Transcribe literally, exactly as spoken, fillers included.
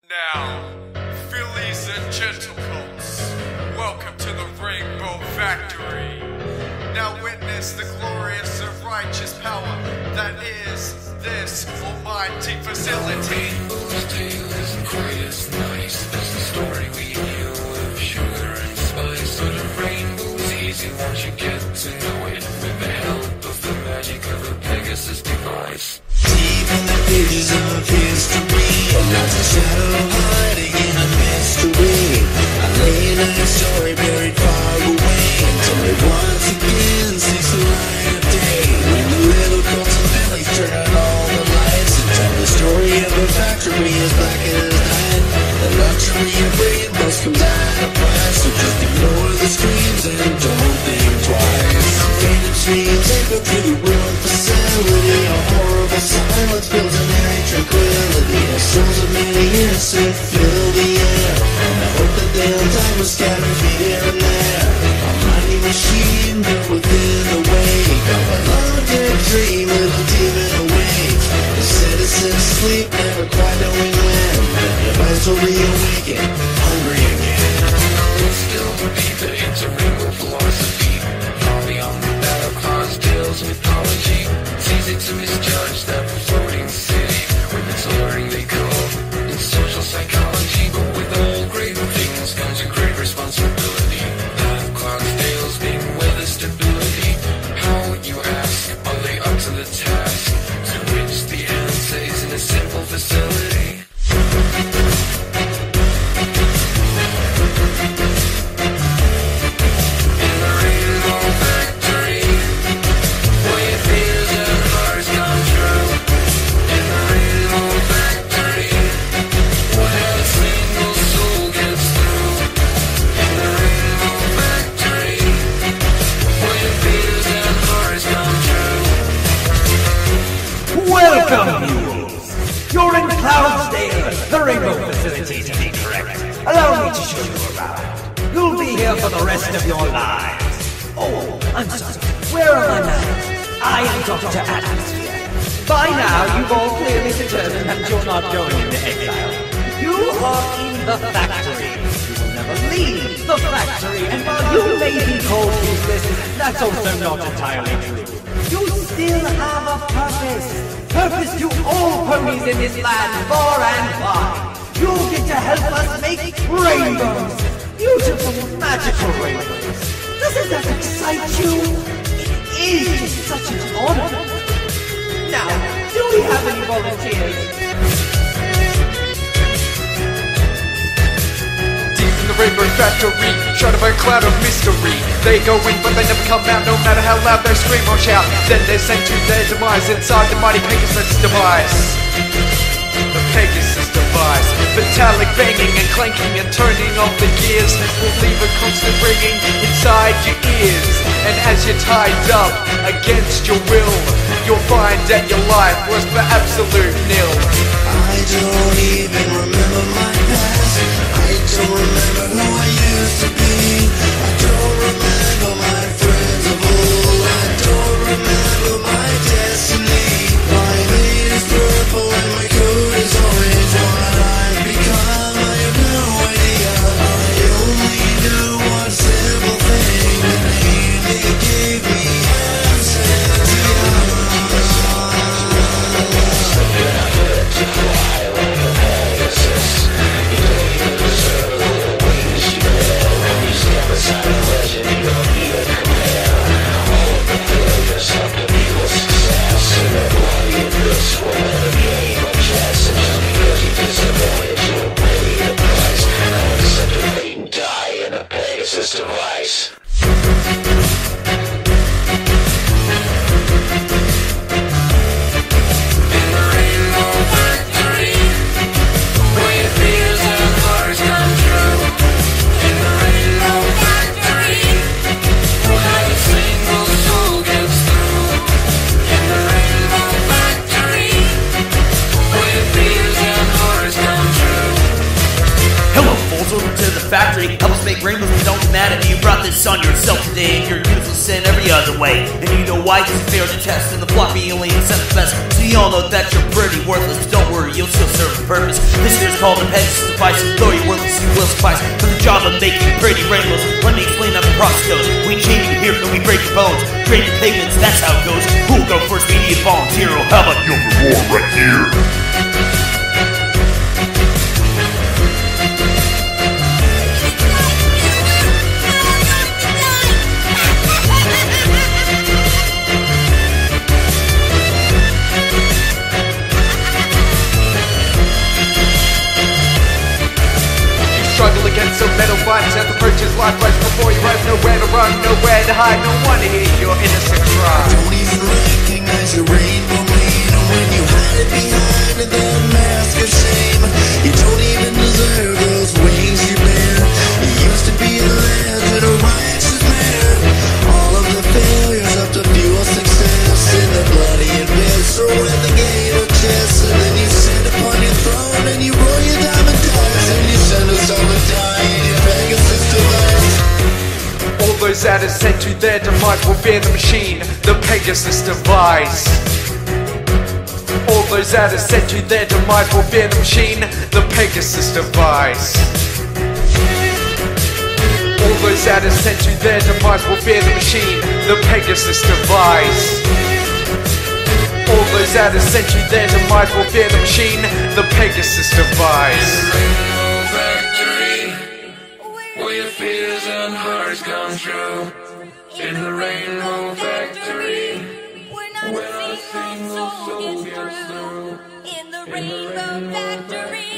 Now, fillies and gentlecolts, welcome to the Rainbow Factory. Now witness the glorious and righteous power that is this almighty facility. Rainbow's tale isn't quite as nice as the story we knew of sugar and spice. But a rainbow's easy once you get to know it, with the help of the magic of a Pegasus device. Deep in the pages of history, lots of shadow hiding in a mystery. I lay in a story buried far away, until it once again sees the light of day. When the little coats and bellies turn on all the lights, and tell the story of a factory as black as night. The luxury of rainbows comes at a price, so just ignore the screams and don't think twice. Faded streams echo through the world facility, a horrible silence fills an airy tranquility. The souls of many innocent fill the air, and I hope that they'll die with scattered feet here and there. A mighty machine built within the wake of a long-dead dream, little demon awake. The citizens sleep, never quite knowing when, but their minds will reawaken, hungry again. Still deeper into rainbow philosophy, far beyond the battle class tales mythology. It's easy to misjudge that floating city with its alluring decor in social psychology. But with all great things comes a great responsibility. That cloud's tales being weather stability. How, you ask, are they up to the task? To which the answer is in a simple facility. Welcome, mules! You're in Cloudsdale, the Rainbow Facility to be correct. Allow me to show you around. You'll be here for the rest of your lives. Oh, I'm sorry. Where are my manners? I am Doctor Atmosphere. By now, you've all clearly determined that you're not going into exile. You are in the factory. You will never leave the factory. And while you may be called useless, that's also not entirely true. You still have a purpose. Purpose to all ponies in this land, far and wide. You'll get to help us make rainbows. Beautiful, magical rainbows. Doesn't that excite you? It is just such an honor. Now, do we have any volunteers? The Rainbow Factory, shrouded by a cloud of mystery. They go in but they never come out, no matter how loud they scream or shout. Then they're sent to their demise inside the mighty Pegasus device. The Pegasus device, metallic banging and clanking and turning off the gears will leave a constant ringing inside your ears. And as you're tied up against your will, you'll find that your life was for absolute nil. I don't even remember my past. I don't remember who I used to be. I don't remember my friends of old. I don't remember my destiny. My vein is purple and my coat is orange. What I've become, I have no idea. I only know one simple thing. The name they gave me, Asylum. over to the factory. Help us make rainbows, but don't get mad at me. You brought this on yourself today, and you're useless in every other way. And you know why? It's fair to test, and the floppy only accepts the best. So you all know that you're pretty worthless, but don't worry, you'll still serve a purpose. This here's called a Pegasus device. Though you're worthless, you will suffice for the job of making pretty rainbows. Let me explain how the process goes. We chain you here, then we break your bones, drain your pigments, that's how it goes. Who'll go first? We need a volunteer. How about you? Right here. Struggle against some metal fights as approaches life right before you have nowhere to run, nowhere to hide, no one to hear your innocent cry. Don't even recognize your rainbow mane when you hide behind the mask of shame. You don't even deserve those wings you bear. You used to be a legend, a righteous man. All of the failures up to fuel success in the bloody abyss or at the gate of chess. And then you sit upon your throne and you roll your diamond dice and you send us all to die in your Pegasus device. All those that are sent to their demise will fear the machine, the Pegasus device. All those that are sent to their demise will fear the machine, the Pegasus device. All those that are sent to their demise will fear the machine, the Pegasus device. All those that are sent to their demise will fear the machine, the Pegasus device. Rainbow Factory, where your fears and hearts come true. In the Rainbow Factory, we're not a single soul gets through. In the Rainbow Factory.